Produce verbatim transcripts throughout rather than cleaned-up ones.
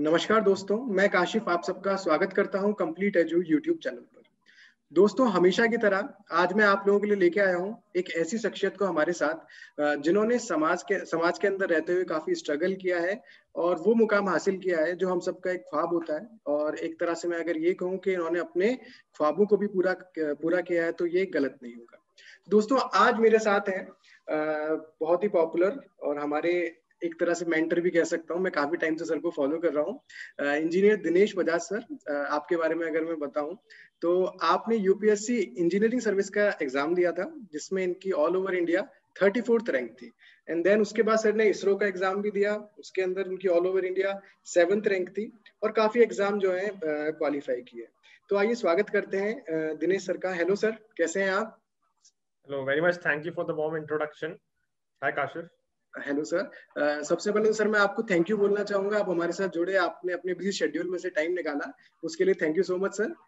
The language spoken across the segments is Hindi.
नमस्कार दोस्तों, मैं काशिफ आप सबका स्वागत करता हूं कंप्लीट एजू यूट्यूब चैनल पर। दोस्तों, हमेशा की तरह आज मैं आप लोगों के लिए लेके आया हूं एक ऐसी शख्सियत को हमारे साथ जिन्होंने समाज के समाज के अंदर रहते हुए काफी स्ट्रगल किया है और वो मुकाम हासिल किया है जो हम सबका एक ख्वाब होता है। और एक तरह से मैं अगर ये कहूँ कि इन्होंने अपने ख्वाबों को भी पूरा पूरा किया है तो ये गलत नहीं होगा। दोस्तों, आज मेरे साथ हैं बहुत ही पॉपुलर और हमारे एक तरह से मेंटर भी कह सकता हूँ, मैं काफी टाइम से सर को फॉलो कर रहा हूँ, इंजीनियर दिनेश बजाज सर। आपके बारे में अगर मैं बताऊं तो आपने यूपीएससी इंजीनियरिंग सर्विस का एग्जाम दिया था जिसमें इनकी all over India thirty fourth rank थी। एंड देन उसके बाद सर ने इसरो का एग्जाम भी दिया, उसके अंदर उनकी all over India seventh rank थी और काफी एग्जाम जो है क्वालिफाई किए। तो आइए स्वागत करते हैं दिनेश सर का। हेलो सर, कैसे हैं आप? Hello, very much thank you for the warm introduction. Hi Kashif. Hello sir, uh, सबसे पहले तो सर मैं आपको थैंक यू बोलना चाहूंगा, आप हमारे साथ जुड़े, आपने अपने बिजी शेड्यूल में से टाइम निकाला, उसके लिए thank you so much sir.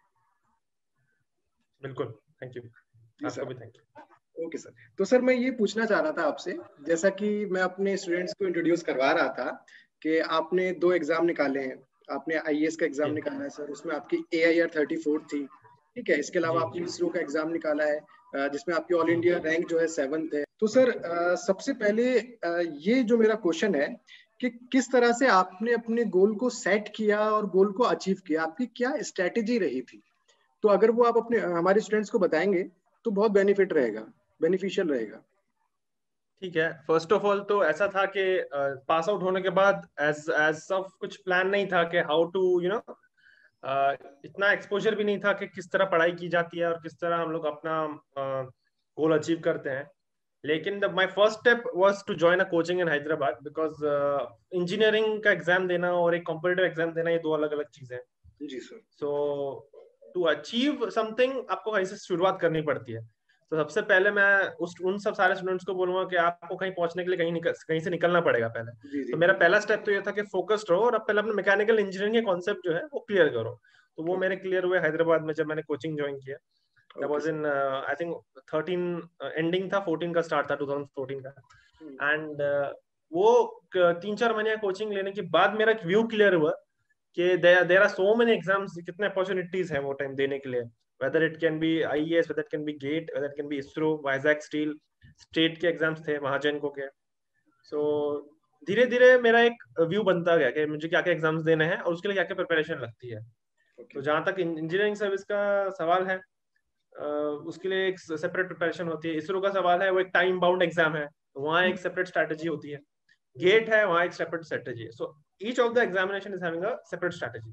बिल्कुल, थैंक यू। आपको भी थैंक यू। ओके सर, तो सर मैं ये पूछना चाह रहा था आपसे, जैसा कि मैं अपने स्टूडेंट्स को इंट्रोड्यूस करवा रहा था कि आपने दो एग्जाम निकाले हैं। आपने आईएएस का एग्जाम निकाला है सर, उसमें आपकी A I R thirty four थी, ठीक है। इसके अलावा आपने इसरो का एग्जाम निकाला है जिसमें आपकी ऑल इंडिया रैंक जो है सेवंथ है। तो सर सबसे पहले ये जो मेरा क्वेश्चन है कि किस तरह से आपने अपने गोल को सेट किया और गोल को अचीव किया, आपकी क्या स्ट्रेटेजी रही थी? तो अगर वो आप अपने हमारे स्टूडेंट्स को बताएंगे तो बहुत बेनिफिट रहेगा, बेनिफिशियल रहेगा। ठीक है, फर्स्ट ऑफ ऑल तो ऐसा था कि पास आउट होने के बाद एज एज सब कुछ प्लान नहीं था कि हाउ टू यू नो इतना एक्सपोजर भी नहीं था कि किस तरह पढ़ाई की जाती है और किस तरह हम लोग अपना गोल अचीव करते हैं। लेकिन my first step was to join a coaching in Hyderabad because engineering का एग्जाम देना और एक कॉम्पिटिटिव एग्जाम देना ये दो अलग अलग चीजें हैं। जी sir. So to achieve something आपको कहीं से शुरुआत करनी पड़ती है। तो सबसे पहले मैं उस उन सब सारे स्टूडेंट्स को बोलूंगा कि आपको कहीं पहुंचने के लिए कहीं निकल कहीं से निकलना पड़ेगा पहले। जी जी। तो मेरा पहला स्टेप तो ये था कि फोकस्ड रहो और अब पहले अपने मैकेनिकल इंजीनियरिंग के कॉन्सेप्ट जो है वो क्लियर करो। तो वो मेरे क्लियर हुए हैदराबाद में जब मैंने कोचिंग ज्वाइन किया। That was in uh, I think thirteen uh, ending था, फोर्टीन का स्टार्ट था, ट्वेंटी फोर्टीन का। एंड uh, वो तीन चार महीने कोचिंग लेने के बाद मेरा व्यू क्लियर हुआ कि there are so many exams, कितने अपॉर्चुनिटीज हैं वो टाइम देने के लिए। Whether it can be IAS, whether it can be GATE, whether it can be ISRO, Vizag steel, state के एग्जाम्स थे, महाजनको के। सो धीरे धीरे मेरा एक व्यू बनता गया कि मुझे क्या क्या एग्जाम्स देने हैं और उसके लिए क्या क्या प्रिपरेशन लगती है। तो जहां तक इंजीनियरिंग सर्विस का सवाल है, Uh, उसके लिए एक सेपरेट प्रिपरेशन होती है। इसरो का सवाल है, वो एक टाइम बाउंड एग्जाम है, वहाँ एक सेपरेट स्ट्रेटेजी होती है। गेट है, वहाँ एक सेपरेट स्ट्रेटेजी है। So each of the examination is having a separate strategy.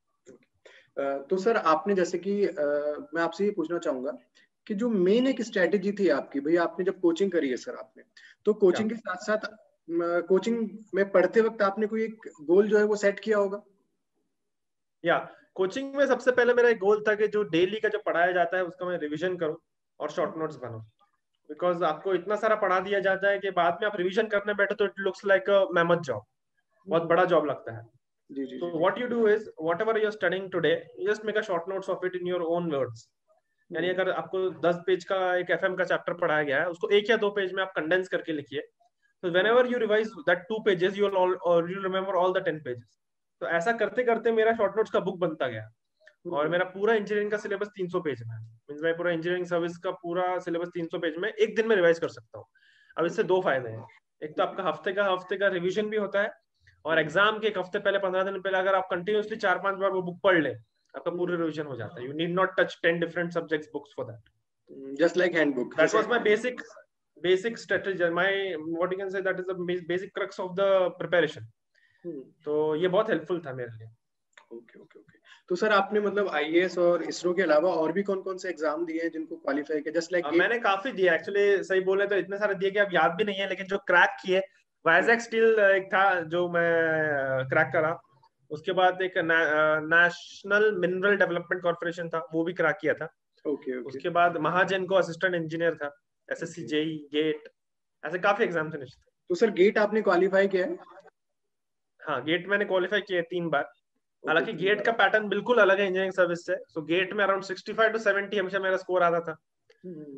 तो सर आपने जैसे कि uh, मैं आपसे ये पूछना चाहूंगा कि जो मेन एक स्ट्रेटेजी थी आपकी, भैया आपने जब कोचिंग करी है सर आपने, तो कोचिंग के साथ साथ कोचिंग में पढ़ते वक्त आपने कोई एक गोल जो है वो सेट किया होगा? या कोचिंग में सबसे पहले मेरा एक गोल था कि जो डेली का जो पढ़ाया जाता है उसका मैं रिविजन करूं और शॉर्ट नोट्स बनाऊं। बिकॉज आपको इतना सारा पढ़ा दिया जाता है कि बाद में आप रिविजन करने बैठे तो it looks like a mammoth job, बहुत बड़ा जॉब लगता है। जी जी। So what you do is whatever you're studying today, you just make a short notes of it in your own words. यानी अगर आपको दस पेज का एक एफएम का चैप्टर पढ़ाया गया है, उसको एक या दो पेज में आप कंडेंस करके लिखिए। तो whenever you revise that two pages, you will all or you remember all the ten pages. तो ऐसा करते करते मेरा शॉर्ट नोट्स का बुक बनता गया और मेरा पूरा इंजीनियरिंग का सिलेबस तीन सौ पेज में है। मींस मैं पूरा इंजीनियरिंग सर्विस का पूरा सिलेबस तीन सौ पेज में एक दिन में रिवाइज कर सकता हूँ। अब इससे दो फायदे हैं, एक तो आपका हफ्ते का हफ्ते का रिवीजन भी होता है और एग्जाम के एक हफ्ते पहले, पंद्रह दिन पहले अगर आप कंटिन्यूसली चार पांच बार वो बुक पढ़ ले, आपका पूरा रिवीजन हो जाता है। You need not touch ten different subjects books for that, just like handbook. That was my basic basic strategy, my what you can say that is the basic crux of the preparation. तो ये बहुत हेल्पफुल था मेरे लिए। Okay okay okay. तो सर आपने मतलब आईएएस और इसरो के अलावा और भी कौन कौन से एग्जाम दिए हैं जिनको क्वालिफाई किया? जस्ट लाइक मैंने काफी दिया एक्चुअली, सही बोले तो इतने सारे दिए कि अब याद भी नहीं है, लेकिन जो क्रैक किए, वाइजैक स्टील एक था जो मैं क्रैक करा। उसके बाद एक नेशनल मिनरल डेवलपमेंट कॉर्पोरेशन था, वो भी क्रैक किया था। Okay okay. उसके बाद महाजन को असिस्टेंट इंजीनियर था, एसएससी जेई गेट, ऐसे काफी एग्जाम थे। तो सर गेट आपने क्वालिफाई किया है? हाँ, गेट मैंने क्वालिफाई किया तीन बार। हालांकि गेट का पैटर्न बिल्कुल अलग है इंजीनियरिंग सर्विस से। सो गेट में around sixty five to seventy हमेशा मेरा स्कोर आता था।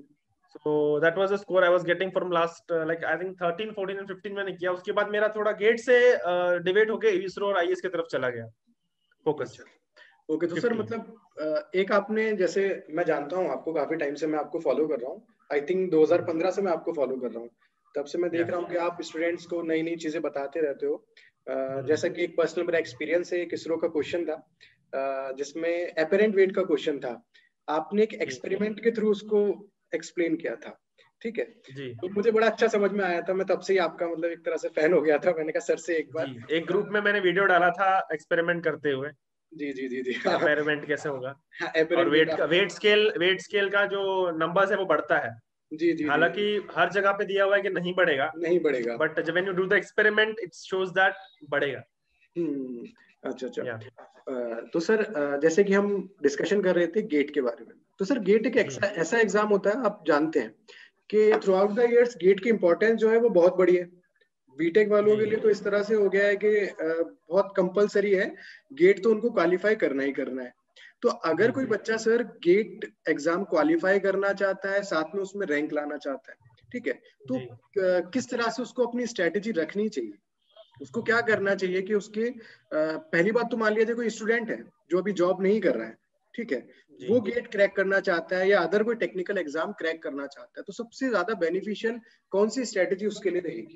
So that was the score I was getting from last uh, like I think thirteen, fourteen and fifteen मैंने किया. उसके बाद मेरा थोड़ा गेट से डिबेट होके इसरो और आईएएस की तरफ चला गया फोकस. ओके, तो सर मतलब एक आपने, जैसे मैं जानता हूँ आपको काफी टाइम से, मैं आपको फॉलो कर रहा हूँ. आई थिंक दो हज़ार पंद्रह से मैं आपको फॉलो कर रहा हूँ. तब से मैं देख रहा हूँ कि आप स्टूडेंट्स को नई नई चीजें बताते रहते हो. uh, जैसा कि एक पर्सनल मेरा एक्सपीरियंस है, एक इसरो का क्वेश्चन था uh, जिसमें एपरेंट वेट का क्वेश्चन था. आपने एक एक्सपेरिमेंट के थ्रू उसको एक्सप्लेन किया था, ठीक है जी. तो मुझे बड़ा अच्छा समझ में आया था. मैं तब से ही आपका मतलब एक तरह से फैन हो गया था. मैंने कहा सर से एक बार, एक ग्रुप में मैंने वीडियो डाला था एक्सपेरिमेंट करते हुए. जी जी जी जी एक्सपेरिमेंट कैसे होगा. और वेट का वेट स्केल वेट स्केल का जो नंबर्स है वो बढ़ता है. जी जी. हालांकि हर जगह पे दिया हुआ है कि नहीं बढ़ेगा, नहीं बढ़ेगा, बट जब when you do the experiment it shows that बढ़ेगा. हम्म. अच्छा अच्छा. तो सर जैसे कि हम डिस्कशन कर रहे थे गेट के बारे में, तो सर गेट एक ऐसा एग्जाम होता है, आप जानते हैं कि throughout the years GATE की इंपॉर्टेंस जो है वो बहुत बड़ी है. बीटेक वालों के लिए तो इस तरह से हो गया है कि बहुत कंपलसरी है, गेट तो उनको क्वालिफाई करना ही करना है. तो अगर कोई बच्चा सर गेट एग्जाम क्वालिफाई करना चाहता है, साथ में उसमें रैंक लाना चाहता है, ठीक है, तो किस तरह से उसको अपनी स्ट्रेटेजी रखनी चाहिए? उसको क्या करना चाहिए कि उसके पहली बात तो मान लीजिए कोई स्टूडेंट है जो अभी जॉब नहीं कर रहा है, ठीक है, वो गेट क्रैक करना चाहता है या अदर कोई टेक्निकल एग्जाम क्रैक करना चाहता है, तो सबसे ज्यादा बेनिफिशियल कौन सी स्ट्रेटेजी उसके लिए रहेगी?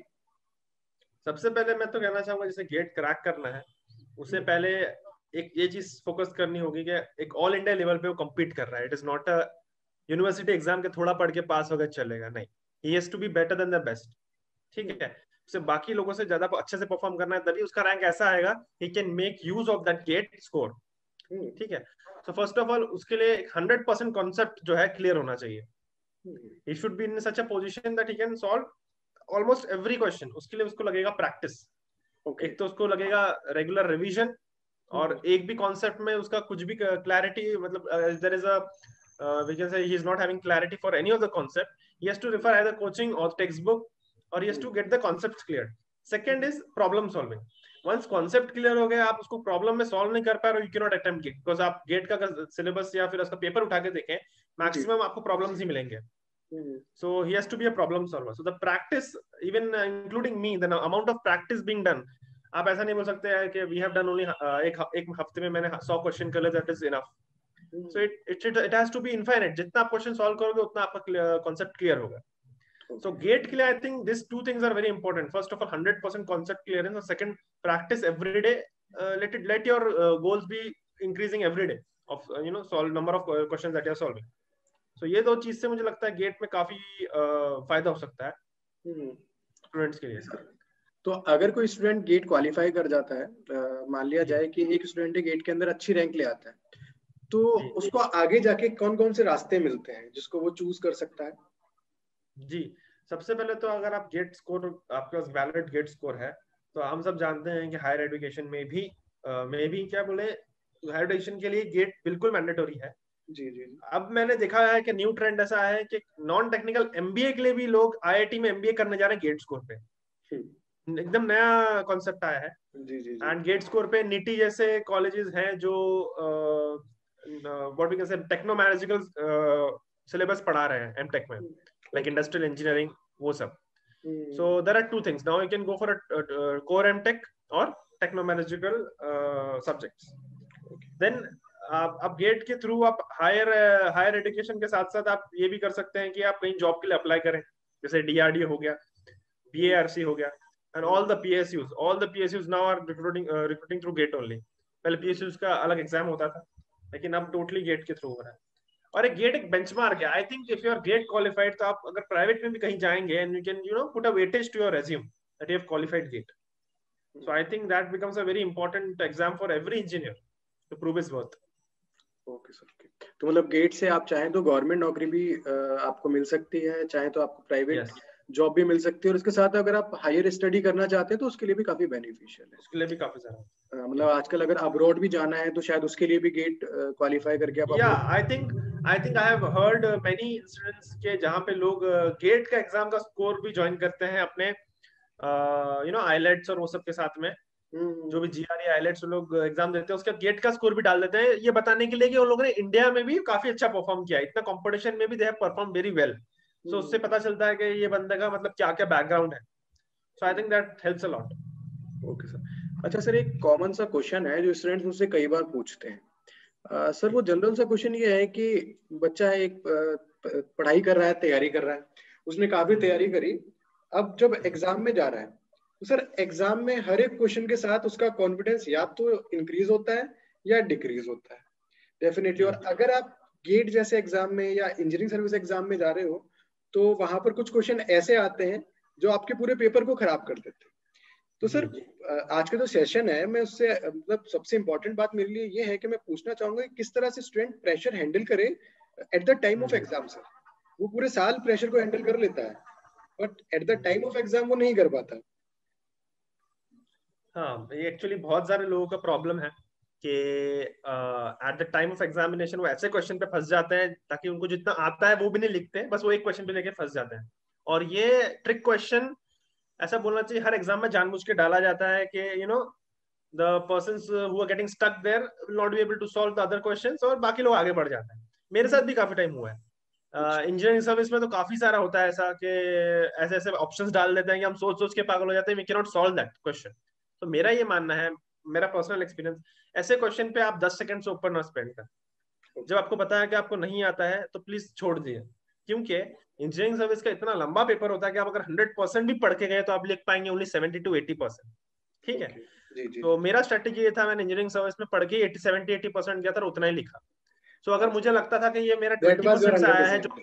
सबसे पहले मैं तो कहना चाहूंगा जैसे गेट क्रैक करना है, उससे पहले एक ये चीज फोकस करनी होगी कि एक ऑल इंडिया लेवल पे वो कम्पीट कर रहा है. It is not a university exam के थोड़ा पढ़ के पास हो गए चलेगा, नहीं. He has to be better than the best, ठीक है. उसे बाकी लोगों से ज्यादा अच्छे से परफॉर्म करना है, तभी उसका रैंक ऐसा आएगा he can make use of that GATE score, ठीक है. सो फर्स्ट ऑफ ऑल उसके लिए हंड्रेड परसेंट कॉन्सेप्ट जो है क्लियर होना चाहिए. He should be in such a position that he can solve almost every question. उसके लिए उसको लगेगा प्रैक्टिस. okay. एक तो उसको लगेगा रेगुलर रिवीजन, और hmm. एक भी कॉन्सेप्ट में उसका कुछ भी क्लैरिटी, मतलब there is a we can say he is not having clarity for any of the concept, he has to refer either coaching और टेक्स्ट बुक, और he has to get the concepts clear. Second is problem solving. Once concept clear हो गया, आप उसको प्रॉब्लम में सॉल्व नहीं कर पा रहे हो, you can not attempt GATE, because आप गेट का सिलेबस या फिर उसका पेपर उठा के देखें, मैक्सिमम आपको प्रॉब्लम्स ही मिलेंगे. So he has to be a problem solver. So the practice, even uh, including me, the amount of practice being done, आप ऐसा नहीं बोल सकते हैं कि we have done only uh, एक एक हफ्ते में मैंने सौ क्वेश्चन कर लिया, that is enough. So it it it, it has to be infinite. जितना आप क्वेश्चन सॉल्व करोगे उतना आपका कॉन्सेप्ट क्लियर होगा. So गेट के लिए I think these two things are very important. First of all, hundred percent concept clearance, and second, practice every day. Uh, let it let your uh, goals be increasing every day of uh, you know solve number of questions that you are solving. So ये दो चीज से मुझे लगता है गेट में काफी फायदा हो सकता है स्टूडेंट्स के लिए. तो अगर कोई स्टूडेंट गेट क्वालिफाई कर जाता है, मान लिया जाए कि एक स्टूडेंट गेट के अंदर अच्छी रैंक ले आता है, तो उसको आगे जाके कौन कौन से रास्ते मिलते हैं जिसको वो चूज कर सकता है? जी, सबसे पहले तो अगर आप गेट स्कोर, आपके पास वैलिड गेट स्कोर है, तो हम सब जानते हैं कि हायर एजुकेशन में भी में भी क्या बोले, हायर एजुकेशन के लिए गेट बिल्कुल मैंडेटरी है. जी जी. अब मैंने देखा है कि न्यू ट्रेंड ऐसा है कि नॉन टेक्निकल एमबीए के लिए भी लोग आईआईटी में एमबीए करने जा रहे हैं गेट स्कोर पे. एकदम नया कॉन्सेप्ट आया है. जी जी. एंड गेट स्कोर पे निटी जैसे कॉलेजेस हैं जो what we can say technological syllabus पढ़ा रहे हैं एमटेक में, लाइक इंडस्ट्रियल इंजीनियरिंग, वो सब. So there are two things. Now you can go for a core MTech और टेक्नोलॉजिकल सब्जेक्ट्स. देन आप अब गेट के थ्रू आप हायर हायर एजुकेशन के साथ साथ आप ये भी कर सकते हैं कि आप कहीं जॉब के लिए अप्लाई करें, जैसे डीआरडीओ हो गया, बीएआरसी हो गया, and all the PSUs all the PSUs now are recruiting recruiting through GATE only. पहले पीएसयूज का अलग एग्जाम होता था, लेकिन अब टोटली गेट के थ्रू हो रहा है. और एक गेट एक बेंचमार्क है. I think if you are GATE qualified, तो आप अगर प्राइवेट में भी कहीं जाएंगे and you can you know put a weightage to your resume that you have qualified GATE. So I think that becomes a very important exam for every engineer to prove his worth. Okay sir. तो मतलब गेट से आप चाहें तो गवर्नमेंट नौकरी भी आपको मिल सकती है, चाहे तो आपको प्राइवेट जॉब भी मिल सकती है, और इसके साथ अगर आप हायर स्टडी करना चाहते हैं तो उसके लिए भी काफी बेनिफिशियल है. उसके लिए भी काफी सारा मतलब आजकल अगर अब्रॉड भी जाना है तो शायद उसके लिए भी गेट क्वालिफाई करके आप. या I think I think I have heard many incidents के जहां पे लोग गेट का एग्जाम का स्कोर भी ज्वाइन करते हैं अपने यू नो आईलेट्स और वो सब के साथ में, जो भी जीआरई आईलेट्स लोग एग्जाम देते हैं उसका गेट का स्कोर भी डाल देते हैं, ये बताने के लिए कि उन लोगों ने इंडिया में भी काफी अच्छा परफॉर्म किया. इतना कंपटीशन में भी they have perform very well. So उससे पता चलता है कि ये बंदे का मतलब क्या क्या बैकग्राउंड है. So I think that helps a lot. Okay sir. अच्छा सर, एक कॉमन सा क्वेश्चन है जो स्टूडेंट्स मुझसे कई बार पूछते हैं. uh, सर वो जनरल सा क्वेश्चन ये है कि बच्चा है एक uh, पढ़ाई कर रहा है, तैयारी कर रहा है, उसने काफी तैयारी करी, अब जब एग्जाम में जा रहा है तो सर एग्जाम में हर एक क्वेश्चन के साथ उसका कॉन्फिडेंस या तो इंक्रीज होता है या डिक्रीज होता है डेफिनेटली. और अगर आप गेट जैसे एग्जाम में या इंजीनियरिंग सर्विस एग्जाम में जा रहे हो तो वहां पर कुछ क्वेश्चन ऐसे आते हैं जो आपके पूरे पेपर को खराब कर देते हैं. तो सर आज का जो सेशन है, मैं उससे मतलब सबसे इम्पोर्टेंट बात मेरे लिए ये है कि मैं पूछना चाहूंगा कि किस तरह से स्टूडेंट प्रेशर हैंडल करे at the time of exam. Sir वो पूरे साल प्रेशर को हैंडल कर लेता है but at the time of exam वो नहीं कर पाता. हाँ, ये एक्चुअली बहुत सारे लोगों का प्रॉब्लम है कि at the time of examination वो ऐसे क्वेश्चन पे फंस जाते हैं ताकि उनको जितना आता है वो भी नहीं लिखते, बस वो एक क्वेश्चन पे लेके फंस जाते हैं. और ये ट्रिक क्वेश्चन ऐसा बोलना चाहिए हर एग्जाम में जानबूझ के डाला जाता है कि you know the persons who are getting stuck there will not be able to solve the other questions और बाकी लोग आगे बढ़ जाते हैं. मेरे साथ भी काफी टाइम हुआ है. इंजीनियरिंग uh, सर्विस में तो काफी सारा होता है ऐसा कि ऐसे ऐसे ऑप्शंस डाल देते हैं कि हम सोच सोच के पागल हो जाते हैं, we can not solve that question. तो मेरा ये मानना है, मेरा पर्सनल एक्सपीरियंस, ऐसे क्वेश्चन पे आप दस सेकंड से ऊपर ना स्पेंड करें. जब आपको पता है कि आपको नहीं आता है तो प्लीज छोड़ दिए, क्योंकि इंजीनियरिंग सर्विस का इतना लंबा पेपर होता है कि आप अगर हंड्रेड परसेंट भी पढ़ के गए तो आप लिख पाएंगे only seventy to eighty percent. ठीक है. जी, जी, तो मेरा स्ट्रेटेजी ये था, मैंने इंजीनियरिंग सर्विस में पढ़ के सेवेंटी एटी परसेंट गया था, उतना ही लिखा. सो so, अगर मुझे लगता था कि ये मेरा ट्वेंटी परसेंट से आया है जो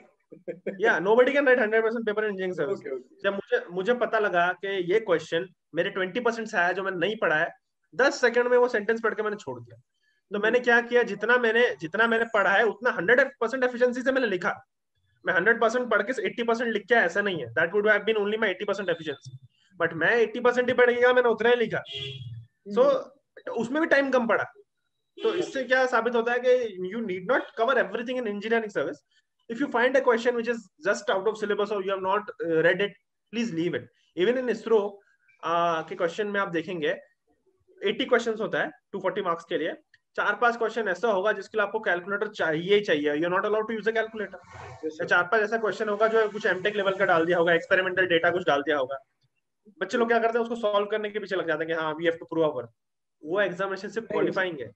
या nobody can write hundred percent paper in engineering service. जब मुझे मुझे पता लगा कि ये क्वेश्चन मेरे ट्वेंटी परसेंट से आया जो मैंने नहीं पढ़ा है, दस सेकंड में वो सेंटेंस पढ़ के मैंने छोड़ दिया. तो मैंने क्या किया, जितना मैंने जितना मैंने पढ़ा है उतना हंड्रेड परसेंट एफिशिएंसी से मैंने लिखा. मैं हंड्रेड परसेंट पढ़ के एटी परसेंट लिख के ऐसा नहीं है, that would have been only my eighty percent efficiency, but मैं एटी परसेंट ही पढ़ गया, मैंने उतना ही लिखा. सो so, उसमें भी टाइम कम पड़ा. तो इससे क्या साबित होता है कि you need not cover everything in engineering service. If you find a question which is just out of syllabus or you have not uh, read it, please leave it. Even in ISRO uh, के क्वेश्चन में आप देखेंगे अस्सी क्वेश्चंस होता है टू फोर्टी मार्क्स के लिए. चार पांच क्वेश्चन ऐसा होगा जिसके लिए आपको कैलकुलेटर चाहिए ही चाहिए. You are not allowed to use a calculator. चार पांच ऐसा क्वेश्चन होगा जो कुछ एमटेक लेवल का डाल दिया होगा, एक्सपेरिमेंटल डेटा कुछ डाल दिया होगा. बच्चे लोग क्या करते हैं, उसको सॉल्व करने के पीछे लग जाते हैं कि हाँ we have to prove our. वो एग्जामिनेशन से क्वालिफाइंग है,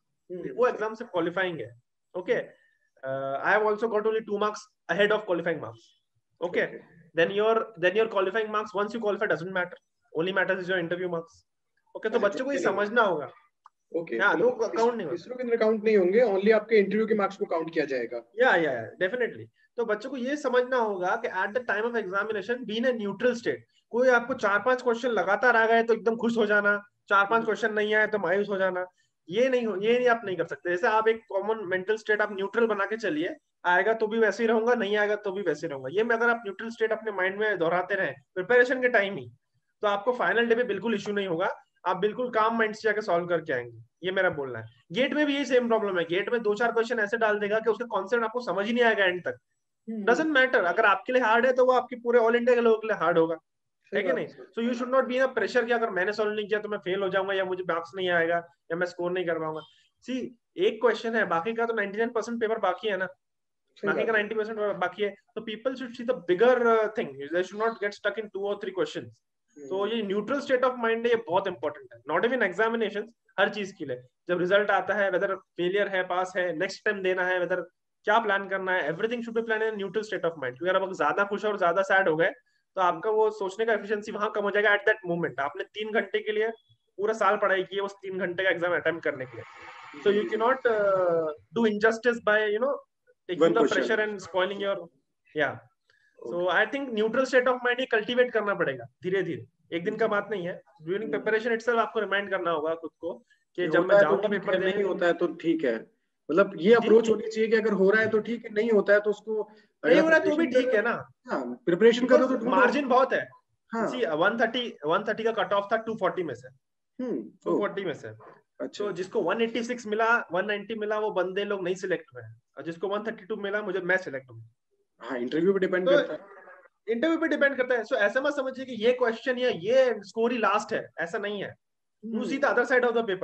वो एग्जाम से क्वालिफाइंग है. Okay. Uh, I have also got only two marks ahead of qualifying marks. Okay. okay. Then your then your qualifying marks once you qualify doesn't matter. Only matters is your interview marks. Okay. तो बच्चों को ये समझना होगा. Okay. हाँ, तो काउंट नहीं होगा. इसरो के अंदर काउंट नहीं होंगे, ओनली आपके इंटरव्यू के मार्क्स को काउंट किया जाएगा. या या डेफिनेटली. तो बच्चों को ये समझना होगा कि at the time of examination be in a neutral state. कोई आपको चार पांच क्वेश्चन लगातार आ गए तो एकदम खुश हो जाना, चार पांच क्वेश्चन नहीं आए तो मायूस हो जाना, ये नहीं हो ये नहीं आप नहीं कर सकते. जैसे आप एक कॉमन मेंटल स्टेट आप न्यूट्रल बना के चलिए, आएगा तो भी वैसे ही रहूंगा, नहीं आएगा तो भी वैसे रहूंगा. ये में अगर आप न्यूट्रल स्टेट अपने माइंड में दोहराते रहे प्रिपरेशन के टाइम ही, तो आपको फाइनल डे पे बिल्कुल इश्यू नहीं होगा. आप बिल्कुल काम माइंड से जाकर सॉल्व करके आएंगे. ये मेरा बोलना है. गेट में भी यही सेम प्रॉब्लम है. गेट में दो चार क्वेश्चन ऐसे डाल देगा कि उसका कॉन्सेप्ट आपको समझ ही नहीं आएगा एंड तक. डजंट मैटर, अगर आपके लिए हार्ड है तो वो आपके पूरे ऑल इंडिया के लोगों के लिए हार्ड होगा, है कि नहीं. So you should not be in pressure कि अगर मैंने सॉल्व नहीं किया तो मैं फेल हो जाऊंगा या मुझे मार्क्स नहीं आएगा या मैं स्कोर नहीं कर पाऊंगा. सी एक क्वेश्चन है, बाकी का तो नाइंटी नाइन परसेंट पेपर बाकी है ना, बाकी का नाइंटी परसेंट बाकी है. तो people should see the bigger thing, they should not get stuck in two और थ्री क्वेश्चंस. तो ये न्यूट्रल स्टेट ऑफ माइंड है, ये बहुत इंपॉर्टेंट है. नॉट इवन एग्जामिनेशन, हर चीज के लिए. जब रिजल्ट आता है, वेदर फेलियर है, पास है, नेक्स्ट टाइम देना है, वेदर क्या प्लान करना है, everything should be plan in neutral state of mind. अगर आप ज्यादा खुश और ज्यादा सैड हो गए तो आपका वो सोचने का एफिशिएंसी वहां कम हो जाएगा एट दैट मोमेंट. आपने तीन घंटे के लिए पूरा साल पढ़ाई की है उस तीन घंटे का एग्जाम अटेम्प्ट करने के लिए. So you cannot uh, do injustice by you know taking One the question. pressure and spoiling your yeah. So okay. I think neutral state of mind he cultivate करना पड़ेगा धीरे धीरे. एक दिन का बात नहीं है. During preparation itself आपको remind करना होगा खुद को कि जब मैं जाऊंगा पेपर देने, नहीं होता है तो ठीक है. मतलब ये अप्रोच होनी चाहिए कि अगर हो रहा है तो ठीक है, नहीं होता है तो उसको नहीं हो रहा है तो भी ठीक है ना. हाँ, प्रिपरेशन करो तो मार्जिन बहुत है. See one thirty one thirty का कट ऑफ था टू फोर्टी में से. हम्म टू फोर्टी में से. अच्छा. तो जिसको वन एटी सिक्स मिला, वन नाइंटी मिला, वो बंदे लोग नहीं सिलेक्ट हुए. और जिसको वन थर्टी टू मिला, मुझे मैं सिलेक्ट हूँ. हाँ, इंटरव्यू पे डिपेंड तो, करता है. इंटरव्यू पे डिपेंड करता है. सो so, ऐसा मत समझिए कि ये क्वेश्चन या ये स्कोर ही लास्ट है, ऐसा नहीं है. You see the other side of the paper.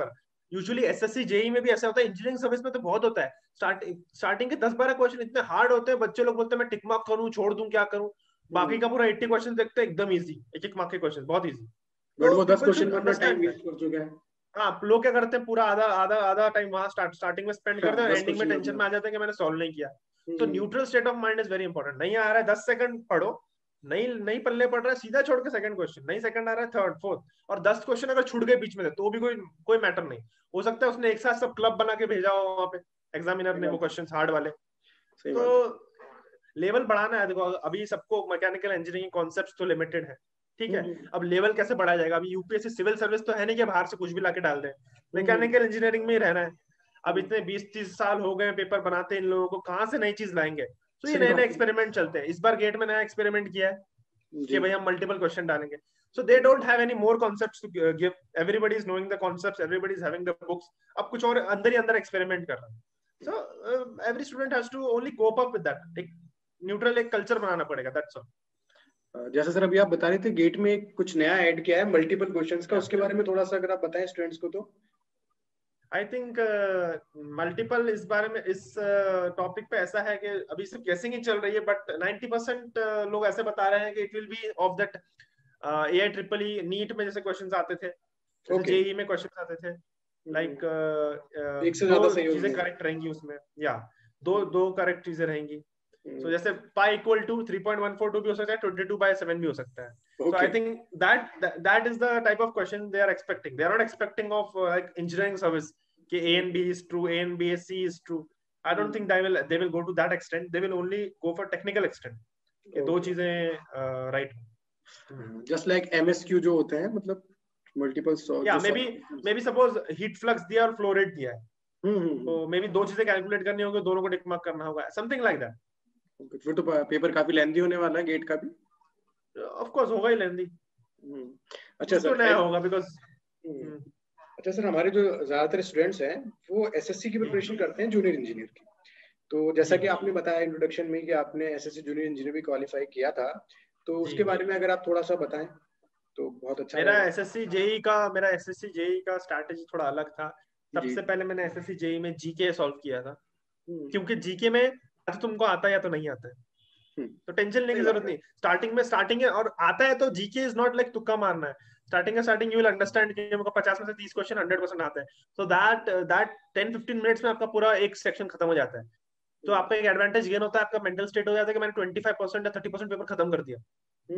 Usually SSC JE में भी ऐसा होता है, इंजीनियरिंग सर्विस में तो बहुत होता है। स्टार्ट स्टार्टिंग के दस बारह क्वेश्चन इतने हार्ड होते हैं, बच्चे लोग बोलते हैं मैं टिक मार्क करूं, छोड़ दूं, क्या करूं। बाकी का पूरा अस्सी क्वेश्चन देखते हैं एकदम इजी, एक एक मार्क के क्वेश्चन बहुत इजी। बट तो वो दस पीपल क्वेश्चन शुड में अपना टाइम अंडरस्टैंड वेस्ट कर चुके हैं। हाँ, लोग क्या करते हैं पूरा आधा आधा आधा टाइम वहां स्टार्ट स्टार्टिंग में स्पेंड करते हैं, दस एंडिंग में क्वेश्चन टेंशन में आ जाते हैं कि मैंने सॉल्व नहीं किया। तो hmm neutral state of mind is very important. नहीं आ रहा है दस सेकंड पढ़ो, नहीं नहीं पल्ले पड़ रहा है सीधा छोड़ के सेकंड क्वेश्चन, नहीं सेकंड आ रहा है थर्ड फोर्थ। और दस क्वेश्चन अगर छूट गए बीच में से तो भी कोई कोई मैटर नहीं। हो सकता है उसने एक साथ सब क्लब बना के भेजा हो वहां पे एग्जामिनर ने वो क्वेश्चन हार्ड वाले। तो लेवल बढ़ाना है। देखो अभी सबको मैकेनिकल इंजीनियरिंग कॉन्सेप्ट्स तो लिमिटेड है, ठीक है। अब लेवल कैसे बढ़ाया जाएगा? अभी यूपीएससी सिविल सर्विस तो है नहीं कि बाहर से कुछ भी लाके डाल दें, मैकेनिकल इंजीनियरिंग में ही रहना है। अब इतने बीस तीस साल हो गए पेपर बनाते इन लोगों को, कहाँ से नई चीज लाएंगे? तो ये नए नए एक्सपेरिमेंट चलते हैं। इस बार गेट में नया एक्सपेरिमेंट किया है कि भाई हम मल्टीपल क्वेश्चन डालेंगे। So they don't have any more concepts to give. Everybody is knowing the concepts. Everybody is having the books. अब कुछ और अंदर ही अंदर एक्सपेरिमेंट कर रहा है। So uh, every student has to only cope up with that. एक न्यूट्रल एक कल्चर बनाना पड़ेगा, that's all. जैसे सर अभी आप बता रहे थे गेट में कुछ नया ऐड किया है मल्टीपल क्वेश्चंस का, उसके बारे में थोड़ा सा अगर आप बताएं स्टूडेंट्स को तो। आई थिंक मल्टीपल इस बारे में इस टॉपिक uh, पे ऐसा है कि अभी सिर्फ गेसिंग ही चल रही है, बट नाइंटी परसेंट लोग ऐसे बता रहे हैं कि it will be of that A I triple E NEET में जैसे क्वेश्चंस आते थे, जैसे जेईई में क्वेश्चंस आते थे, लाइक एक से ज्यादा सही चीजें करेक्ट रहेंगी उसमें, या दो दो करेक्ट चीजें रहेंगी। So जैसे pi equal to three point one four two भी हो सकता है, ट्वेंटी टू by सेवन भी हो सकता है। Okay. So I think that, that that is the type of question they are expecting. They are not expecting of uh, like engineering service कि A and B is true, A and B is C is true. I don't think they will they will go to that extent. They will only go for technical extent कि दो चीजें uh, right हो। Just like M S Q जो होते हैं, मतलब multiple solve. Yeah, maybe maybe suppose heat flux दिया और flow rate दिया है, तो maybe दो चीजें कैलकुलेट करनी होगी, दोनों को टिक मार्क करना होगा, something like that. फिर तो पेपर काफी लेंथी होने वाला है गेट का भी। ऑफ कोर्स होगा ही लेंथी। अच्छा सर, नया होगा बिकॉज़ अच्छा सर, हमारे जो ज्यादातर स्टूडेंट्स हैं वो एसएससी की प्रिपरेशन करते हैं जूनियर इंजीनियर की। तो जैसा कि आपने बताया इंट्रोडक्शन में कि आपने एसएससी जूनियर इंजीनियर भी क्वालिफाई किया था, तो उसके बारे में अगर आप थोड़ा सा बताएं तो बहुत अच्छा। मेरा एसएससी जेईई का मेरा एसएससी जेईई का स्ट्रैटेजी थोड़ा अलग था। सबसे पहले मैंने एसएससी जेईई में जीके सॉल्व किया था, क्योंकि जीके में तो तुमको आता है या तो नहीं आता है, तो टेंशन लेने की जरूरत नहीं। स्टार्टिंग में स्टार्टिंग है और आता है तो जीके इज नॉट लाइक तुक्का मारना है। स्टार्टिंग है स्टार्टिंग यू विल अंडरस्टैंड कि हमको पचास में से तीस क्वेश्चन हंड्रेड परसेंट आते हैं, so that that ten fifteen minutes में आपका पूरा एक सेक्शन खत्म हो जाता है। तो आपका एक एडवांटेज गेन होता है, आपका मेंटल स्टेट हो जाता है कि मैंने ट्वेंटी फाइव परसेंट या थर्टी परसेंट पेपर खत्म कर दिया।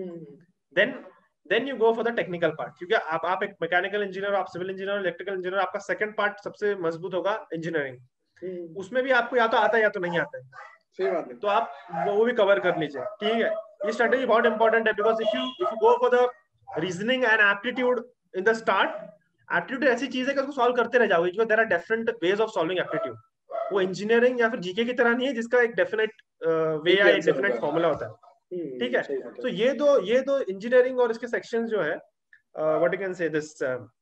Then then you go for the technical part, क्योंकि आप आप एक मैकेनिकल इंजीनियर, आप सिविल इंजीनियर, इलेक्ट्रिकल इंजीनियर, आपका सेकंड पार्ट सबसे मजबूत होगा इंजीनियरिंग। उसमें भी आपको या तो आता है या तो नहीं आता है, सही बात है, तो आप वो भी कवर कर लीजिए, ठीक है। ये स्ट्रेटजी बहुत इंपॉर्टेंट है, because if you if you go for the reasoning and aptitude in the start, aptitude ऐसी चीज है कि उसको सॉल्व करते रह जाओगे, क्योंकि there are different ways of solving aptitude. वो इंजीनियरिंग या फिर जीके की तरह नहीं है जिसका एक डेफिनेट वे या एक डेफिनेट फॉर्मूला होता है, ठीक है। तो ये दो ये दो इंजीनियरिंग और इसके सेक्शंस जो है, what you can say this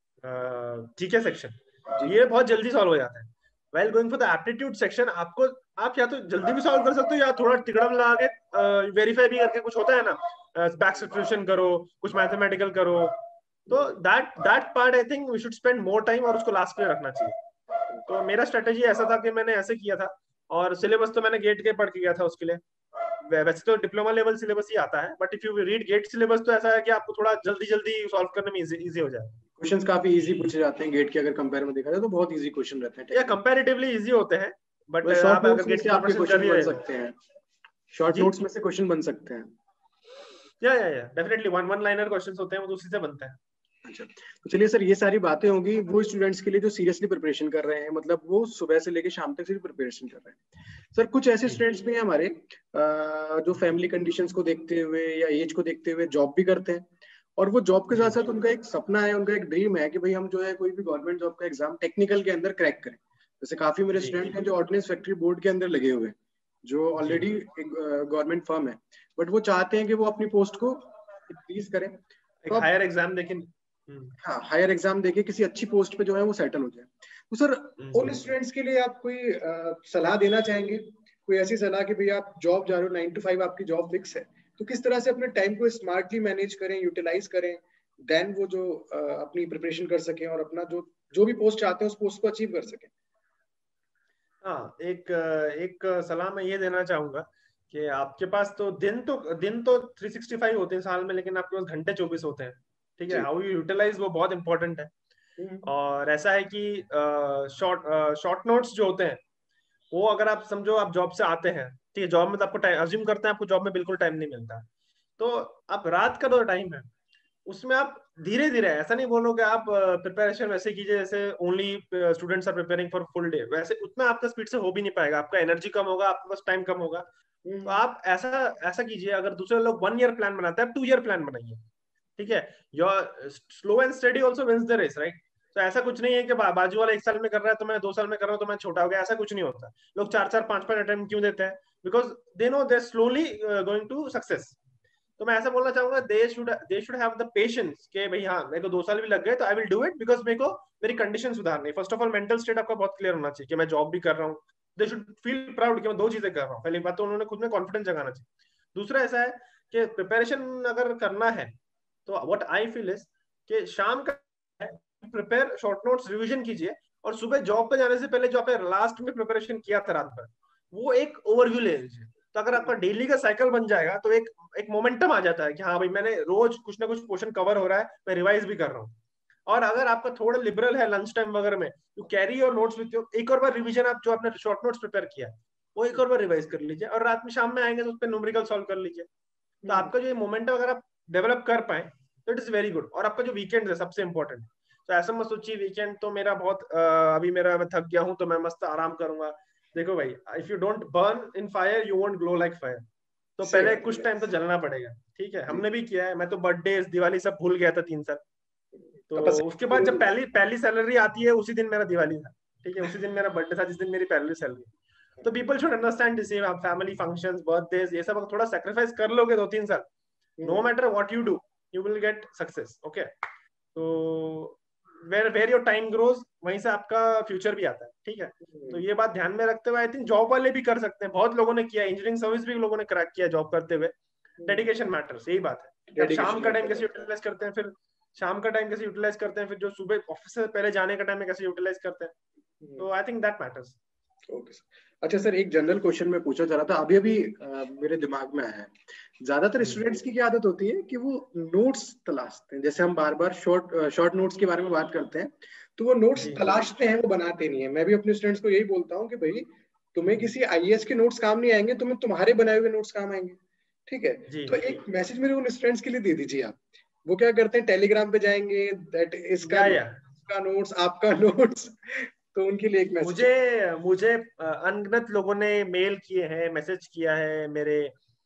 GK section, ये बहुत जल्दी सॉल्व हो जाता है। While going for the aptitude section, आपको आप या तो जल्दी भी सॉल्व कर सकते हो या थोड़ा तिकड़म लगा के वेरीफाई भी करके, कुछ होता है ना, बैक सब्स्टिट्यूशन करो, कुछ मैथमेटिकल करो, तो that that part I think we should spend more time और उसको लास्ट में रखना चाहिए। तो मेरा स्ट्रेटेजी ऐसा था कि मैंने ऐसे किया था, और सिलेबस तो मैंने गेट के पढ़ के गया था उसके लिए। वैसे तो डिप्लोमा लेवल सिलेबस ही आता है, but if you read GATE syllabus तो ऐसा है कि आपको थोड़ा जल्दी जल्दी सॉल्व करने में इजी हो जाए। क्वेश्चंस काफी इजी पूछे जाते हैं गेट के, अगर कंपेयर में देखा जाए तो बहुत इजी क्वेश्चन रहते हैं, या कंपैरेटिवली इजी होते हैं, बट आप अगर गेट के आपके क्वेश्चन बन सकते हैं, शॉर्ट नोट्स में से क्वेश्चन बन सकते हैं। या या या definitely one one liner questions होते हैं, वो उसी से बनते हैं। अच्छा, तो चलिए सर, ये सारी बातें होंगी वो स्टूडेंट्स के लिए जो सीरियसली प्रिपरेशन कर रहे हैं, मतलब वो सुबह से लेके शाम तक सिर्फ प्रिपरेशन कर रहे हैं। सर कुछ ऐसे स्टूडेंट्स भी हैं हमारे जो फैमिली कंडीशंस को देखते हुए या एज को देखते हुए जॉब भी करते हैं, और वो जॉब के साथ साथ उनका एक सपना है, उनका एक ड्रीम है कि भाई हम जो है कोई भी गवर्नमेंट जॉब का एग्जाम टेक्निकल के अंदर क्रैक करें। जैसे काफी मेरे स्टूडेंट हैं जो ऑर्डिनेंस फैक्ट्री बोर्ड के अंदर लगे हुए हैं, जो ऑलरेडी एक गवर्नमेंट फर्म है, बट वो चाहते हैं कि वो अपनी पोस्ट को इंक्रीज करें, एक हायर एग्जाम देखें, हाँ हायर एग्जाम देके किसी अच्छी पोस्ट पे जो है वो सेटल हो जाए। तो सर उन स्टूडेंट्स के लिए आप कोई आ, सलाह देना चाहेंगे? कोई ऐसी सलाह कि भाई आप जॉब जा रहे हो, नाइन टू फाइव आपकी जॉब फिक्स है, तो किस तरह से अपने टाइम को स्मार्टली मैनेज करें, यूटिलाइज करें, देन वो जो आ, अपनी प्रिपरेशन कर सकें और अपना जो जो भी पोस्ट चाहते हैं उस पोस्ट को अचीव कर सकें। हाँ, एक एक सलाह मैं ये देना चाहूंगा कि आपके पास तो दिन तो दिन तो थ्री सिक्सटी फाइव होते हैं साल में, लेकिन आपके पास घंटे चौबीस होते हैं, ठीक है। जी। हाउ यू यूटिलाइज वो बहुत इंपॉर्टेंट है। हम्म। और ऐसा है कि शॉर्ट शॉर्ट नोट्स जो होते हैं, वो अगर आप समझो आप जॉब से आते हैं, ठीक है, जॉब में तो आपको टाइम, अज्यूम करते हैं आपको जॉब में बिल्कुल टाइम नहीं मिलता, तो आप रात का जो टाइम है उसमें आप धीरे धीरे, ऐसा नहीं बोलोगे आप प्रिपरेशन वैसे कीजिए जैसे only students are preparing for full day, वैसे उतना आपका स्पीड से हो भी नहीं पाएगा, आपका एनर्जी कम होगा, आपके पास टाइम कम होगा। तो हम्म। आप ऐसा ऐसा कीजिए, अगर दूसरे लोग वन ईयर प्लान बनाते हैं, आप टू ईयर प्लान बनाइए, ठीक है। Your slow and steady also wins the race, right. तो ऐसा कुछ नहीं है कि बा, बाजू वाला एक साल में कर रहा है तो मैं दो साल में कर रहा हूँ तो मैं छोटा हो गया, ऐसा कुछ नहीं होता। लोग चार चार पांच पांच अटेम्प्ट क्यों देते हैं? Because they know they slowly going to success. तो मैं ऐसा बोलना चाहूंगा, they should they should have the patience कि भाई हाँ मेरे को दो साल भी लग गए तो I will do it, because मेरे को मेरी कंडीशन सुधारनी। First of all mental state आपका बहुत क्लियर होना चाहिए कि मैं जॉब भी कर रहा हूँ। दे शुड फील प्राउड कि मैं दो चीजें कर रहा हूँ। पहली बात तो उन्होंने खुद में कॉन्फिडेंस जगाना चाहिए। दूसरा ऐसा है कि प्रिपरेशन अगर करना है तो व्हाट आई फील इज कि शाम का प्रिपेयर शॉर्ट नोट्स रिवीजन कीजिए, और सुबह जॉब पे जाने से पहले जो आपने लास्ट में प्रिपरेशन किया था रात भर, वो एक ओवरव्यू ले लीजिए। तो अगर आपका डेली का साइकिल बन जाएगा तो एक एक मोमेंटम आ जाता है कि हाँ भाई मैंने रोज कुछ ना कुछ क्वेश्चन कवर हो रहा है, मैं रिवाइज भी कर रहा हूँ। और अगर आपका थोड़ा लिबरल है लंच टाइम वगैरह में, you carry your notes with you, एक और बार रिवीजन आप जो आपने शॉर्ट नोट्स प्रिपेयर किया है वो एक और बार रिवाइज कर लीजिए, और रात में शाम में आएंगे तो उस पर न्यूमेरिकल सॉल्व कर लीजिए। तो आपका जो ये मोमेंटम अगर आप डेवलप कर पाए तो इट इज वेरी गुड। और आपका जो वीकेंड है सबसे इंपॉर्टेंट, तो ऐसा मत सोचिए वीकेंड तो मेरा बहुत अ, अभी मेरा मैं थक गया हूँ तो मैं मस्त आराम करूंगा। देखो भाई, if you don't burn in fire you won't glow like fire. तो सही पहले बात कुछ टाइम तो जलना पड़ेगा, ठीक है। जी। हमने भी किया है, मैं तो बर्थडे दिवाली सब भूल गया था तीन साल। तो उसके तपस्या बाद जब करो। पहली पहली सैलरी आती है उसी दिन मेरा दिवाली था, ठीक है, उसी दिन मेरा बर्थडे था जिस दिन मेरी पहली सैलरी। तो पीपल शुड अंडरस्टैंड दिस, आप फैमिली फंक्शंस बर्थडेज ये सब थोड़ा सेक्रीफाइस कर लोगे दो तीन साल, no matter what you do you will get success, okay. तो where where your time grows वहीं से आपका फ्यूचर भी आता है, ठीक है। तो ये बात ध्यान में रखते हुए आई थिंक जॉब वाले भी कर सकते हैं, बहुत लोगों ने किया, इंजीनियरिंग सर्विस भी लोगों ने क्रैक किया जॉब करते हुए। डेडिकेशन मैटर्स, यही बात है कि आप शाम डेडिकेशन का टाइम मैटर कैसे करता यूटिलाइज करते हैं, फिर शाम का टाइम कैसे यूटिलाइज करते हैं, फिर जो सुबह ऑफिस से पहले जाने का टाइम है कैसे यूटिलाइज करते हैं। है। तो I think that matters. Okay sir. अच्छा सर, एक जनरल क्वेश्चन मैं पूछना चाह रहा था, अभी अभी अ, मेरे दिमाग में आया है। ज्यादातर स्टूडेंट्स की क्या आदत होती है कि वो नोट्स तलाशते हैं, जैसे हम बार बार शॉर्ट शॉर्ट नोट्स के बारे में बात करते हैं, तो वो नोट्स जी तलाशते हैं, वो बनाते नहीं है। मैं भी अपने स्टूडेंट्स को यही बोलता हूँ कि भाई तुम्हें किसी आईएएस के नोट्स काम नहीं आएंगे, तुम्हें तुम्हारे बनाए हुए नोट्स काम आएंगे। ठीक है। जी तो एक मैसेज मेरे उन स्टूडेंट्स के लिए दे दीजिए आप। वो क्या करते हैं, टेलीग्राम पे जाएंगे, दैट इसका या या नोट्स का नोट्स आपका नोट्स। तो उनके लिए एक मैसेज। मुझे मुझे अ, अनगिनत लोगों ने मेल किए हैं, मैसेज किया है मेरे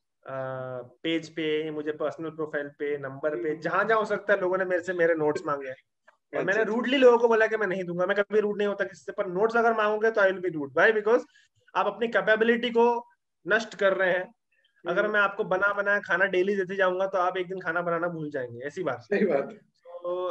पेज पे, मुझे पर्सनल प्रोफाइल पे, नंबर पे, जहां जहां हो सकता है लोगों ने मेरे से मेरे नोट्स मांगे हैं। और अच्छा मैंने अच्छा। रूडली लोगों को बोला कि मैं नहीं दूंगा, मैं कभी रूड नहीं होता किसी से, पर नोट्स अगर मांगोगे तो I will be rude. Why? Because आप अपनी कैपेबिलिटी को नष्ट कर रहे हैं। अगर हम्म, मैं आपको बना बनाया खाना डेली देते जाऊंगा तो आप एक दिन खाना बनाना भूल जाएंगे, ऐसी बात। सही बात है। तो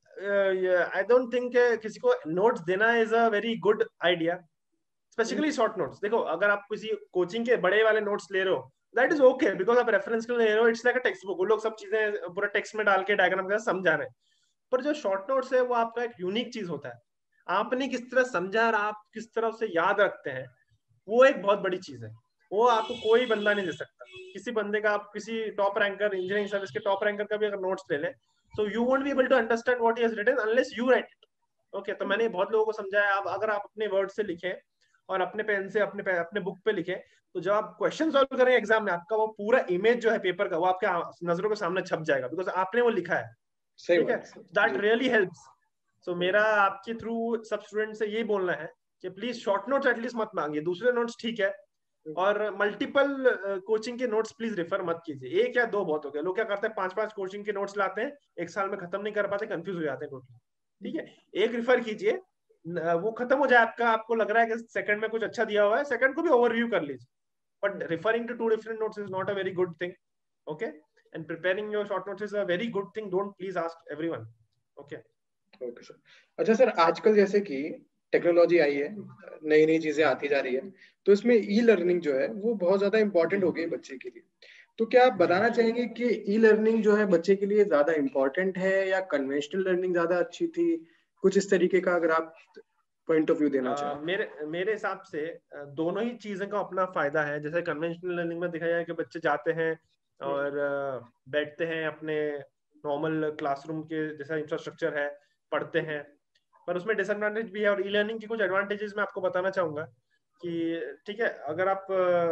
आई डोंट थिंक किसी को नोट्स देना is a very good idea, hmm, specifically short notes. देखो अगर आप किसी कोचिंग के बड़े वाले नोट्स ले रहे हो that is hmm, okay, because आप रेफरेंस के लिए ले रहे हो, it's like a textbook, वो लोग सब चीजें पूरा टेक्स्ट में डाल के डायग्राम के साथ समझा रहे हैं। पर जो शॉर्ट नोट्स है वो आपका एक यूनिक चीज होता है, आपने किस तरह समझा और आप किस तरह उसे याद रखते हैं, वो एक बहुत बड़ी चीज है। वो आपको कोई बंदा नहीं दे सकता। किसी बंदे का, आप किसी टॉप रैंकर, इंजीनियरिंग सर्विस के टॉप रैंकर का भी अगर नोट्स ले लें, so you won't be able to understand what he has written unless you write it. Okay, तो मैंने बहुत लोगों को समझाया, आप अगर आप अपने वर्ड से लिखें और अपने पेन से अपने पे, अपने बुक पे लिखें, तो जब आप क्वेश्चन सॉल्व करेंगे एग्जाम में, आपका वो पूरा इमेज जो है पेपर का वो आपके नजरों के सामने छप जाएगा, बिकॉज आपने वो लिखा है, सही ठीक है। बात है दैट जी। Really helps. सो हम्म, मेरा आपके थ्रू सब स्टूडेंट से यही बोलना है कि प्लीज शॉर्ट नोट्स एटलीस्ट मत मांगिए, दूसरे नोट्स ठीक है, हम्म, और मल्टीपल कोचिंग के नोट्स प्लीज रेफर मत कीजिए, एक या दो बहुत हो गया। लोग क्या करते हैं, पांच पांच कोचिंग के नोट्स लाते हैं, एक साल में खत्म नहीं कर पाते, कंफ्यूज हो जाते हैं टोटली, ठीक है। एक रिफर कीजिए, न- वो खत्म हो जाए आपका, आपको लग रहा है कि सेकंड में कुछ अच्छा दिया हुआ है, सेकंड को भी ओवरव्यू कर लीजिए। But referring to two different notes is not a very good thing, okay. And preparing your short notes is a very good thing, don't please ask everyone, okay. Okay sir. अच्छा सर, आजकल जैसे कि टेक्नोलॉजी आई है, नई नई चीजें आती जा रही है, तो इसमें ई लर्निंग जो है वो बहुत ज्यादा इंपॉर्टेंट जी हो गई है बच्चे के लिए। तो क्या आप जी बताना चाहेंगे कि ई लर्निंग जो है बच्चे के लिए ज्यादा इंपॉर्टेंट है या कन्वेंशनल लर्निंग ज्यादा अच्छी थी, कुछ इस तरीके का अगर आप पॉइंट ऑफ व्यू देना चाहें। मेरे मेरे हिसाब से दोनों ही चीजें का अपना फायदा है। जैसे कन्वेंशनल लर्निंग में देखा जाए कि बच्चे जाते हैं और बैठते हैं अपने नॉर्मल क्लासरूम के जैसा इंफ्रास्ट्रक्चर है, पढ़ते हैं, पर उसमें डिसएडवांटेज भी है। और ई लर्निंग की कुछ एडवांटेजेस मैं आपको बताना चाहूंगा कि ठीक है, अगर आप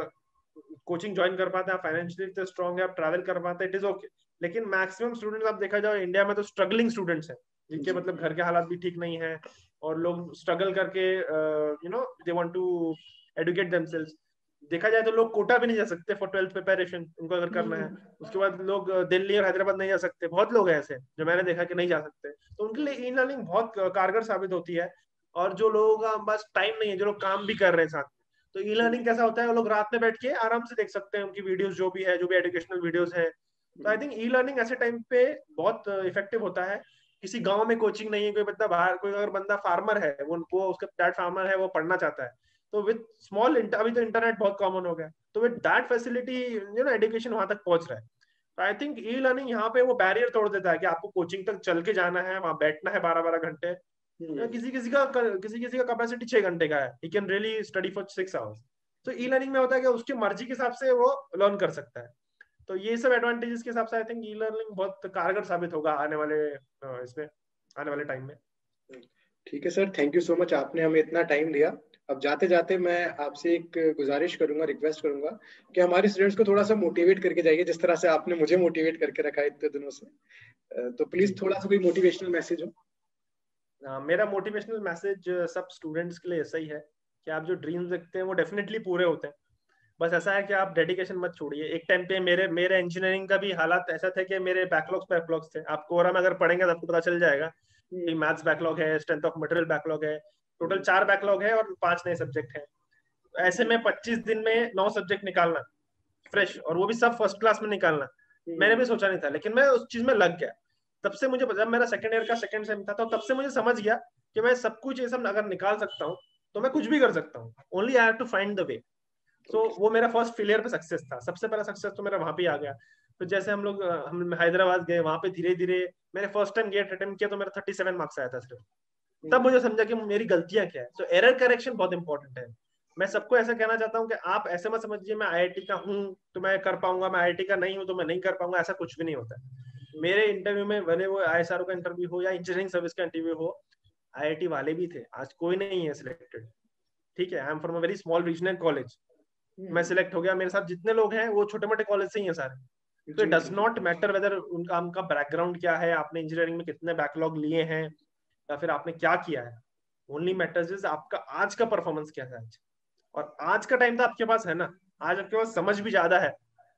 कोचिंग ज्वाइन कर पाते हैं, आप फाइनेंशियली तो स्ट्रांग है, आप ट्रैवल कर पाते हैं, इट इज ओके। लेकिन मैक्सिमम स्टूडेंट्स आप देखा जाए इंडिया में तो स्ट्रगलिंग स्टूडेंट्स हैं, जिनके मतलब घर के हालात भी ठीक नहीं है और लोग स्ट्रगल करके you know they want to educate themselves. देखा जाए तो लोग कोटा भी नहीं जा सकते फॉर ट्वेल्थ प्रिपरेशन, उनको अगर करना है। उसके बाद लोग दिल्ली और हैदराबाद नहीं जा सकते, बहुत लोग हैं ऐसे जो मैंने देखा कि नहीं जा सकते। तो उनके लिए ई लर्निंग बहुत कारगर साबित होती है। और जो लोगों का बस टाइम नहीं है, जो लोग काम भी कर रहे हैं साथ, तो ई लर्निंग कैसा होता है, वो लोग रात में बैठ के आराम से देख सकते हैं उनकी वीडियोस जो भी है, जो भी एजुकेशनल वीडियोस है। तो आई थिंक ई लर्निंग ऐसे टाइम पे बहुत इफेक्टिव होता है। किसी गांव में कोचिंग नहीं है, कोई बंदा बाहर, कोई अगर बंदा फार्मर है, वो वो उसका डैड फार्मर है, वो पढ़ना चाहता है, तो विद स्मॉल, अभी तो इंटरनेट बहुत कॉमन हो गया, तो with that facility you know education वहां तक पहुंच रहा है। तो आई थिंक ई लर्निंग यहाँ पे वो बैरियर तोड़ देता है कि आपको कोचिंग तक चल के जाना है, वहां बैठना है बारह बारह घंटे। किसी किसी का किसी किसी का कैपेसिटी छह घंटे का है, he can really study for six hours. तो ई लर्निंग में होता है कि उसकी मर्जी के हिसाब से वो लर्न कर सकता है। तो ये सब एडवांटेजेस के हिसाब से आई थिंक ई लर्निंग बहुत कारगर साबित होगा आने वाले इसमें आने वाले टाइम में। ठीक है sir, thank you so much, आपने हमें इतना टाइम दिया। अब जाते जाते मैं आपसे एक गुजारिश करूंगा, रिक्वेस्ट करूंगा कि हमारे स्टूडेंट्स को थोड़ा सा मोटिवेट करके जाइए, जिस तरह से आपने मुझे मोटिवेट करके रखा है इतने दिनों से। तो प्लीज थोड़ा सा कोई मोटिवेशनल मैसेज हो। Uh, मेरा मोटिवेशनल मैसेज सब स्टूडेंट्स के लिए ऐसा ही है कि आप जो ड्रीम्स देखते हैं वो डेफिनेटली पूरे होते हैं। बस ऐसा है कि आप डेडिकेशन मत छोड़िए। एक टाइम पे मेरे मेरे इंजीनियरिंग का भी हालात ऐसा थे कि मेरे बैकलॉग्स बैकलॉग्स थे। आप कोरा में अगर पढ़ेंगे तो आपको पता चल जाएगा कि मैथ्स बैकलॉग है, स्ट्रेंथ ऑफ मटेरियल बैकलॉग है, टोटल चार बैकलॉग है और पांच नए सब्जेक्ट है। ऐसे में पच्चीस दिन में नौ सब्जेक्ट निकालना फ्रेश, और वो भी सब फर्स्ट क्लास में निकालना, मैंने भी सोचा नहीं था, लेकिन मैं उस चीज में लग गया। तब से मुझे जब मेरा सेकंड ईयर का सेकंड सेम था, तो तब से मुझे समझ गया कि मैं सब कुछ ये सब अगर निकाल सकता हूँ तो मैं कुछ भी कर सकता हूँ। Only I have to find the way. So वो मेरा फर्स्ट फेलियर पे सक्सेस था। सबसे पहला सक्सेस तो मेरा वहां पे आ गया। तो जैसे हम लोग हम हैदराबाद गए, वहां पे धीरे धीरे मैंने फर्स्ट टाइम गेट अटेम्प्ट किया तो मेरा थर्टी सेवन मार्क्स आया था सिर्फ। तब मुझे समझा कि मेरी गलतियां क्या है। सो एरर करेक्शन बहुत इंपॉर्टेंट है। मैं सबको ऐसा कहना चाहता हूँ कि आप ऐसे मत समझिए मैं आईआईटी का हूँ तो मैं कर पाऊंगा, मैं आईआईटी का नहीं हूँ तो मैं नहीं कर पाऊंगा, ऐसा कुछ भी नहीं होता है। मेरे इंटरव्यू में, भले वो आईएसआरओ का इंटरव्यू हो या इंजीनियरिंग सर्विस का इंटरव्यू हो, आईआईटी वाले भी थे, आज कोई नहीं है सिलेक्टेड। ठीक है, I am from a very small regional college, मैं सिलेक्ट हो गया। मेरे साथ जितने लोग हैं वो छोटे मोटे कॉलेज से ही हैं सारे। तो it does not matter whether उनका उनका बैकग्राउंड क्या है, आपने इंजीनियरिंग में कितने बैकलॉग लिए हैं या फिर आपने क्या किया है। ओनली मैटर्स इज आपका आज का परफॉर्मेंस क्या है आज। और आज का टाइम तो आपके पास है ना, आज आपके पास समझ भी ज्यादा है।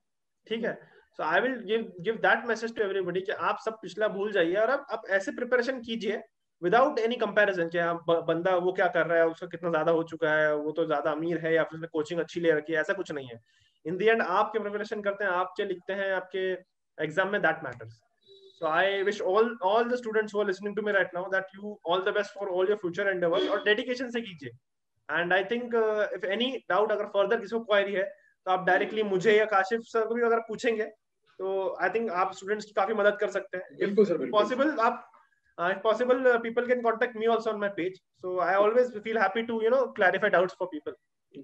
ठीक है, so I will give give that message to everybody कि आप सब पिछला भूल जाइए और आप, आप ऐसे प्रिपरेशन कीजिए विदाउट एनी कंपैरिजन कि आप बंदा वो क्या कर रहा है, उसका कितना ज्यादा हो चुका है, वो तो ज्यादा अमीर है या फिर उसने कोचिंग अच्छी ले रखी है, ऐसा कुछ नहीं है। इन द एंड आपके प्रिपरेशन करते हैं, आपके लिखते हैं आपके एग्जाम में, that matters. So I wish all all the students who are listening to me right now that you all the best for all your future endeavors और dedication से कीजिए। And I think uh, if any doubt अगर further किसी को क्वारी है तो आप डायरेक्टली मुझे या काशिफ सर को भी अगर पूछेंगे तो आई थिंक आप स्टूडेंट्स की काफी मदद कर सकते हैं। बिल्कुल सर, बिल्कुल पॉसिबल आप if possible uh, people can contact me also on my page, so I always feel happy to you know clarify doubts for people.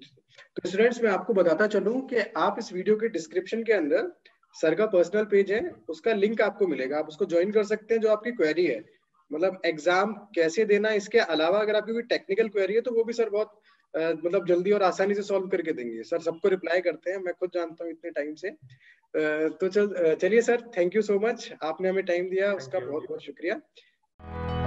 तो स्टूडेंट्स मैं आपको बताता चलूं कि आप इस वीडियो के डिस्क्रिप्शन के अंदर सर का पर्सनल पेज है, उसका लिंक आपको मिलेगा, आप उसको ज्वाइन कर सकते हैं। जो आपकी क्वेरी है, मतलब एग्जाम कैसे देना, इसके अलावा अगर आपकी कोई टेक्निकल क्वेरी है तो वो भी सर बहुत आ, मतलब जल्दी और आसानी से सॉल्व करके देंगे। सर सबको रिप्लाई करते हैं, मैं खुद जानता हूँ इतने टाइम से। आ, तो चल चलिए sir, thank you so much, आपने हमें टाइम दिया, उसका बहुत बहुत शुक्रिया।